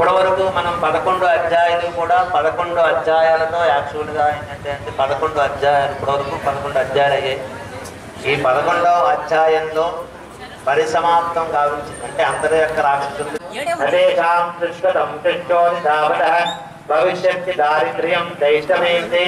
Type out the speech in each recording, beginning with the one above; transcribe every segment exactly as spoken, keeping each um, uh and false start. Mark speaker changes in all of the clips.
Speaker 1: ఇప్పటి వరకు మనం పదకొండు అధ్యాయాలు కూడా పదకొండు అధ్యాయాలతో యాక్చువల్గా ఏంటంటే అంటే పదకొండు అధ్యాయాలు ఇప్పటివరకు పదకొండు అధ్యాయాలు అయ్యాయి. ఈ పదకొండవ అధ్యాయంలో పరిసమాప్తం కావచ్చు అంటే అందరి యొక్క రాక్షసులు భవిష్యత్ దారిద్ర్యం దైష్టమేతే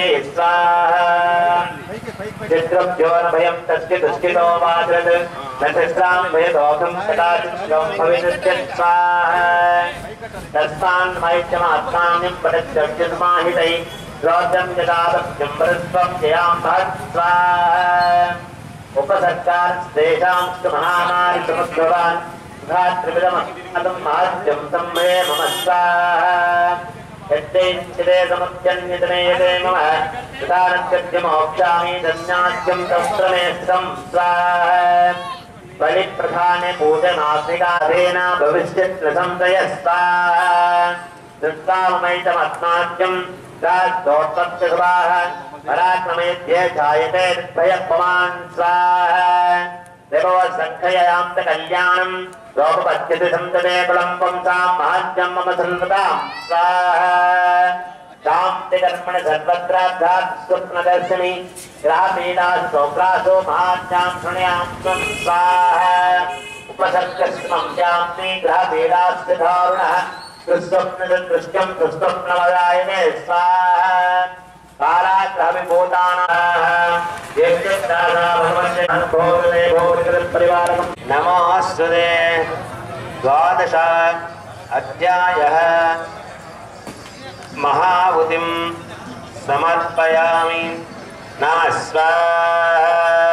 Speaker 1: చిత్రభ్యోరభయం తస్య దుష్టితో మాత్రత్ నచస్రాం భయదోషం కదాచిత్రం భవిష్యత్ స్వాహా తస్మాన్ మైత్యమాత్మాన్యం పఠత్యర్జుమాహితై రోదం యదాదభ్యం వరస్వం జయాం భవత్ స్వాహా ఉపసర్గార్తేషాం మహామారి సముద్భవాన్ ధాత్రివిదమస్మదం మహాత్యం సంభే మమ స్వాహా యత్తేంచిదే సముద్యన్యతనేయతే మమ సుతానత్యమోక్షామి ధన్యాద్యం తస్త్రమేస్తం స్వాహా బలిప్రధానే పూజనాస్తికాధేన భవిష్యత్ సంశయ స్వాహా దుర్గామైతమస్మాద్యం దాస్తోత్పత్య స్వాహా పరాక్రమేధ్యే ఛాయతే భయపమాన్ స్వాహా దేవో సంఖ్యయాంత కళ్యాణం లోపపత్యతి సంతతే కులం పుంసాం మహాత్మ్యం మమ సన్వతాం స్వాహా శాంతి కర్మణి సర్వత్రార్థాత్ స్వప్నదర్శిని గ్రహపీడాసు సౌగ్రాసో మహాత్మ్యాం శృణయాం త్వం స్వాహా ఉపసర్గస్వం శాంతి గ్రహపీడాస్తి దారుణః దుస్వప్నదృష్టం దుస్వప్నవదాయనే స్వాహా నమోస్తుతే ద్వాదశ అధ్యాయః మహావుతిం సమర్పయామి నమః స్వాహా.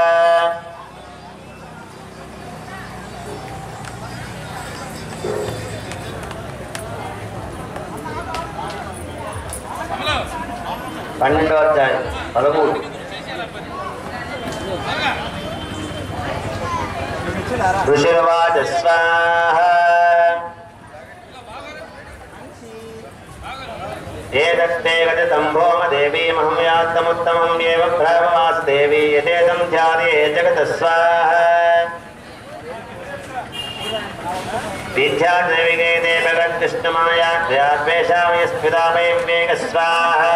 Speaker 1: పన్నెండో అధ్యాయం పదమూడు. ఋషిర్వాచ స్వాహా ఏదత్తే గతితం భోమ దేవీమహం యాత్తముత్తమం ఏవ ప్రభవాస దేవీ యతేదం ధ్యాయే జగత స్వాహా విద్యాదేవిగే దేవగత్కృష్ణమాయాద్వేషామయస్ఫితామయం స్వాహా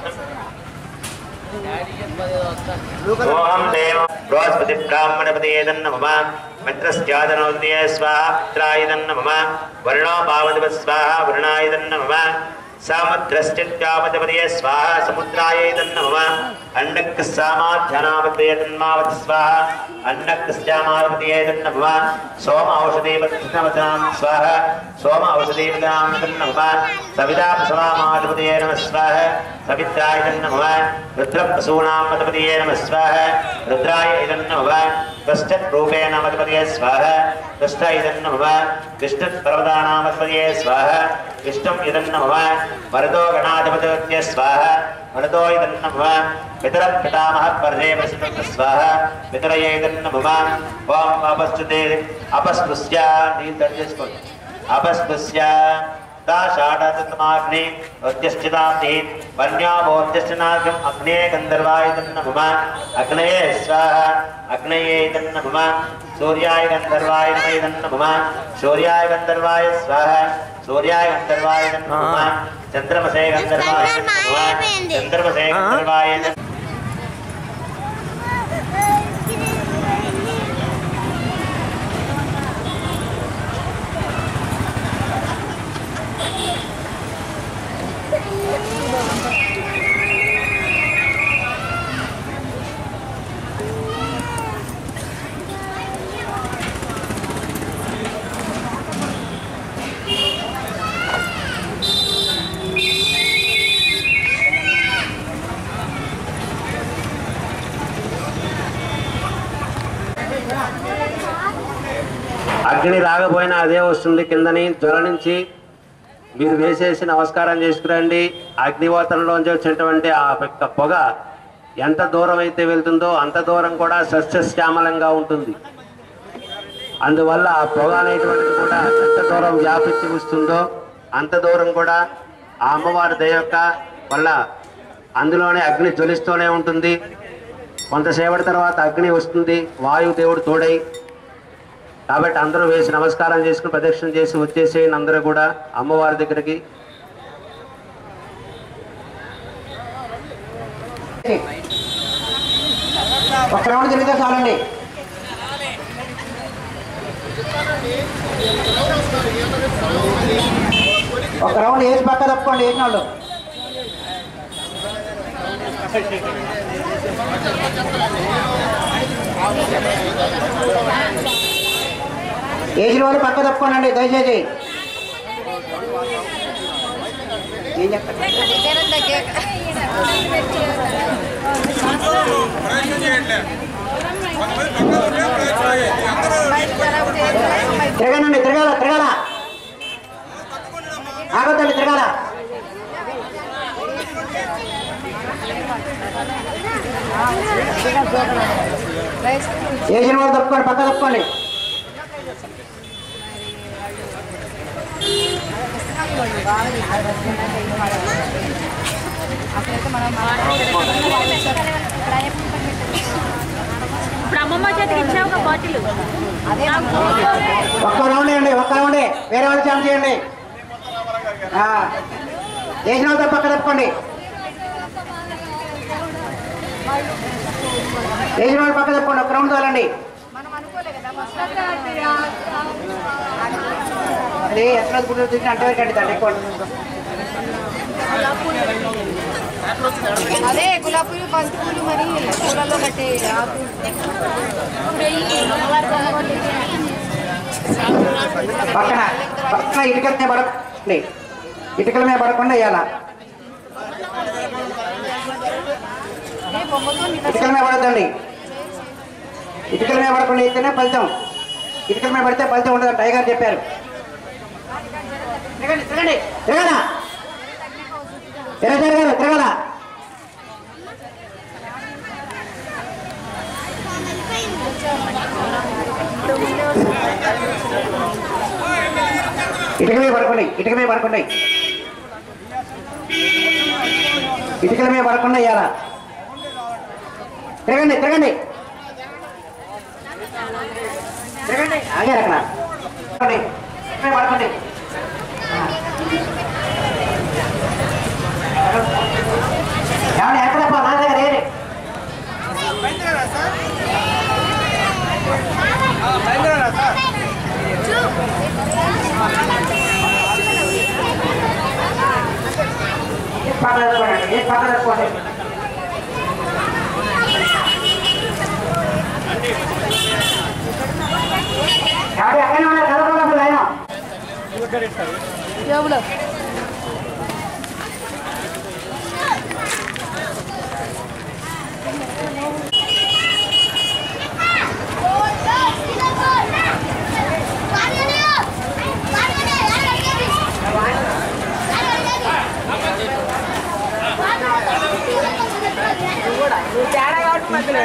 Speaker 1: ఓం దేవ బృహస్పతి బ్రాహ్మణపతి ఏదన్నమమ మిత్రస్యాదనోదయ స్వాహా మిత్రాయదన్నమమ వర్ణో భావదివ స్వాహా వర్ణాయదన్నమమ సాముద్రశ్చిత్యాపతిపదయ స్వాహా సముద్రాయదన్నమమ అండక్సామాధ్యానాపతేతన్మావతి స్వాహా అండక్స్యామావతేతన్నమమ సోమ ఔషధీపతినవతాం స్వాహా సోమ ఔషధీపతాం తన్నమమ సవితాపసవామాధిపతయే నమః స్వాహా సవిత్రాయదన్నమమ రుద్రప్రసూనామధిపతయే నమః స్వాహా రుద్రాయదన్నమమ కష్టత్ రూపేణ మధిపతయే స్వాహా కష్టైదన్నమమ కష్టత్ పర్వతానామధిపతయే స్వాహా కష్టం ఇదన్నమమ వరదో గణాధిపతయ స్వాహా వరదో ఇదన్నమమ పితర పితామహ పర్యే ప్రసిద్ధ స్వాహా పితరయే ఇదన్నమమ ఓం అపస్తుతే అపస్పృశ్య నీళ్ళు తడిచేసుకోండి అపస్పృశ్య షాఢతమాగ్ని ఉద్యశ్చితాంతి వన్యామోద్యశ్చనాగం అగ్నే గంధర్వాయదన్నమమ అగ్నయే స్వాహా అగ్నయే ఇదన్నమమ సూర్యాయ గంధర్వాయ నమః సూర్యాయ గంధర్వాయ స్వాహా సూర్యాయ గంధర్వాయ నమః చంద్రమసే గంధర్వాయ నమః చంద్రమసే గంధర్వాయ అగ్ని రాకపోయినా అదే వస్తుంది కిందని జ్వల నుంచి మీరు వేసేసి నమస్కారం చేసుకురండి. అగ్నిహోత్రంలోంచి వచ్చినటువంటి ఆ యొక్క పొగ ఎంత దూరం అయితే వెళ్తుందో అంత దూరం కూడా సస్యశ్యామలంగా ఉంటుంది. అందువల్ల ఆ పొగ అనేటువంటిది కూడా ఎంత దూరం వ్యాపించి వస్తుందో అంత దూరం కూడా ఆ అమ్మవారి దయ యొక్క వల్ల అందులోనే అగ్ని జ్వలిస్తూనే ఉంటుంది. కొంతసేపటి తర్వాత అగ్ని వస్తుంది, వాయుదేవుడు తోడై కాబట్టి అందరూ వేసి నమస్కారం చేసుకుని ప్రదక్షిణ చేసి వచ్చేసేయండి అందరూ కూడా అమ్మవారి దగ్గరికి.
Speaker 2: ఒక రౌండ్ తిరిగితే చాలండి. ఒక రౌండ్ వేసి పక్క తప్పుకోండి వేసిన వాళ్ళు. వేసిన వాళ్ళు పక్క తప్పుకోండి దయచేసి. ఏం చెప్పండి తిరగనండి తిరగాల తిరగాల ఆగొద్దండి తిరగాల. వేసిన వాళ్ళు తప్పుకోండి పక్క తప్పుకోండి.
Speaker 3: ఇప్పుడు అమ్మమ్మ చేతికి ఇచ్చావు ఒక బాటిల్.
Speaker 2: ఒక్క రౌండ్ అండి ఒక్క రౌండే వేరే వాళ్ళు ఛాన్స్ చేయండి. వేసిన వాళ్ళతో పక్క తప్పుకోండి. వేసిన వాళ్ళు పక్క తప్పుకోండి ఒక్క రౌండ్ తోలండి. అదే ఎట్లా గుడ్డలు తిరిగి అంటే వరకండి దాన్ని ఎక్కువ.
Speaker 3: అదే గులాబీ పూలు బంతి పూలు మరి పూలలో కట్టే ఆకు
Speaker 2: పక్కన పక్కన ఇటుకల మీద పడకండి. ఇటుకల మీద పడకుండా వేయాల. ఇటుకల మీద పడద్దండి. ఇటుకల మీద పడకుండా అయితేనే ఫలితం. ఇటుకల మీద పడితే ఫలితం ఉండదని టైగర్ చెప్పారు. తిరగండి తిరగండి తిరగల తిరగ తిరగల తిరగల. ఇటుక మీద పడుకోండి ఇటుక మీద పడుకోండి. ఇటుకల మీద పడకుండా వేయాలా. తిరగండి తిరగండి తిరగండి ఆగారు అక్కడ పడుకోండి. ఏమన్నా ఎక్కడప్ప నా దగ్గర ఏది పక్కన ఏ పక్కన తీసుకోండి. ఎక్కడైనా ఉన్నారు చదవకుండా అయినా
Speaker 4: తేడా కాబట్టి మధ్యలో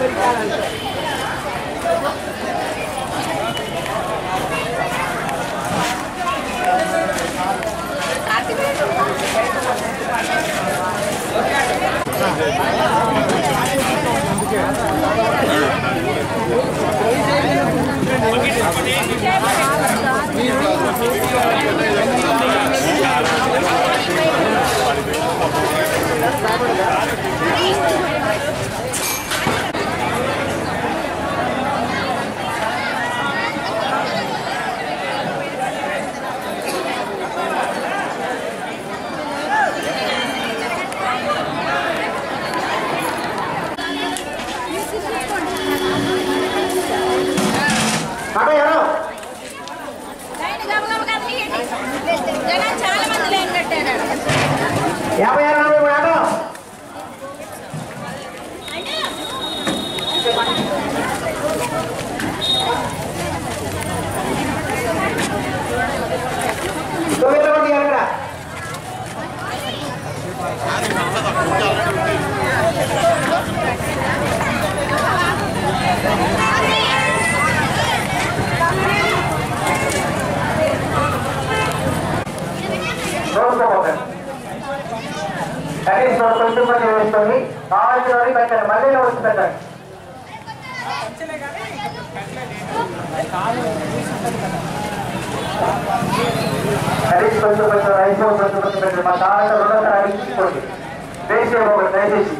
Speaker 2: యాభై ఆరు నలభై మూడు ఆటో కొంచెం కొంచెం వేసుకోండి కావాల్సిన పెట్టండి మళ్ళీ వచ్చి పెట్టండి. హరీష్ కొంచెం కొంచెం రైస్ కొంచెం కొంచెం పెట్టండి. మా తాత రెండోసారి అడిగించుకోండి. వేసి ఒకటి దయచేసి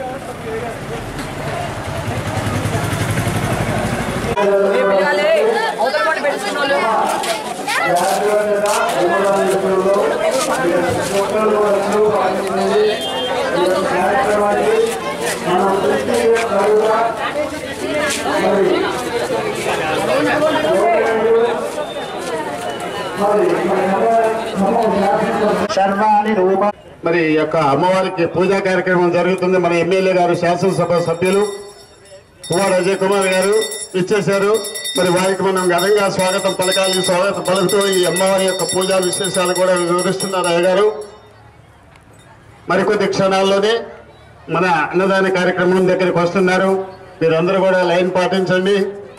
Speaker 5: మరి ఈ యొక్క అమ్మవారికి పూజా కార్యక్రమం జరుగుతుంది. మన ఎమ్మెల్యే గారు, శాసనసభ సభ్యులు కుమార్ అజయ్ కుమార్ గారు ఇచ్చేశారు. మరి వారికి మనం ఘనంగా స్వాగతం పలకాలని స్వాగతం పలుకుతూ ఈ అమ్మవారి యొక్క పూజా విశేషాలు కూడా వివరిస్తున్నారు అయ్య గారు. మరికొద్ది క్షణాల్లోనే మన అన్నదాన కార్యక్రమం దగ్గరికి వస్తున్నారు. మీరందరూ కూడా లైన్ పాటించండి.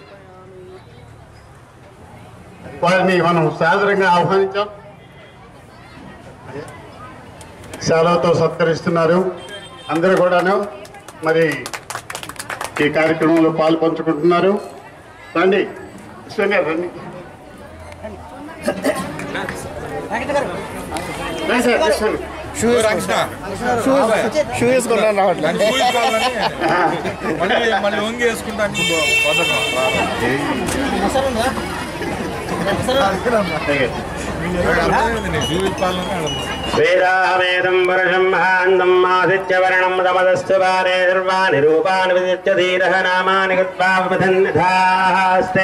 Speaker 5: వారిని మనం సాదరంగా ఆహ్వానించాం. శాలతో సత్కరిస్తున్నారు. అందరూ కూడాను మరి ఈ కార్యక్రమంలో పాలు పంచుకుంటున్నారు. రండి విశ్వం గారు రండి.
Speaker 6: షూ వేసుకుంటాను రావట్లేదు. మళ్ళీ వంగి వేసుకుంటాను.
Speaker 1: వేదావేదం వరసంహాందం ఆదిత్యవర్ణం తమదస్తు వారే సర్వాణి రూపాని విదిత్య ధీరః నామాని గత్వా విధన్యథాస్తే.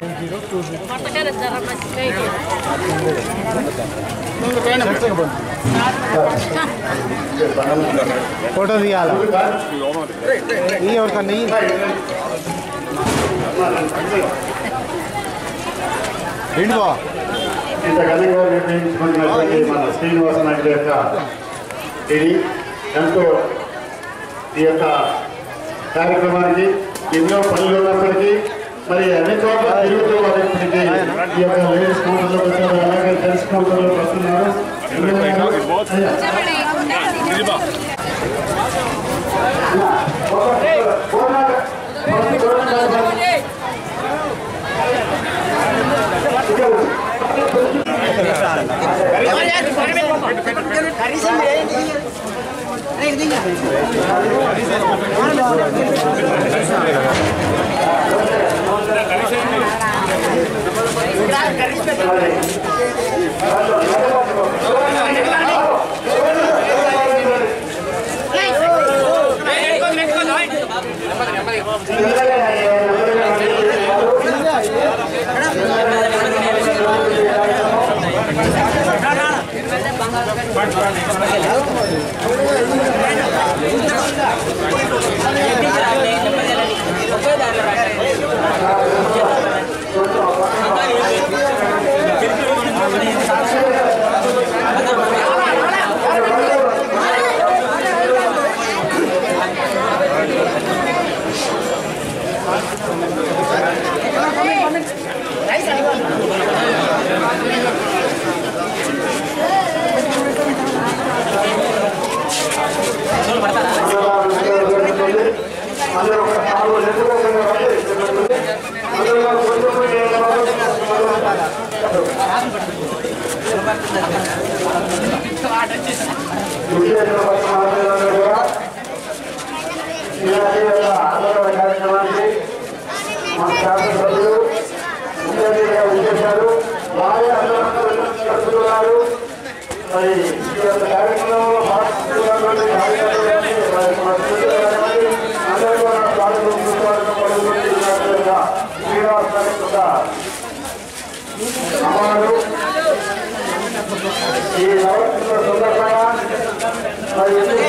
Speaker 6: ఫోటో తీయాలి. ఎవరికన్నా ఏంటి బా
Speaker 5: ఇంత ఘనంగా నిర్ణయించుకున్నటువంటి మన శ్రీనివాసనాయుడు యొక్క ఇది ఎంతో ఈ యొక్క కార్యక్రమానికి ఎన్నో పనులు ఉన్నప్పటికీ మరి అన్ని చోట్ల తిరుగుతూ వారిప్పటికీ ఈ యొక్క లేడీస్ కౌంటర్లో వచ్చారు, అలాగే జెంట్స్ కౌంటర్లో వస్తున్నారు. ఈ నవరాత్రుల సందర్భంగా మరి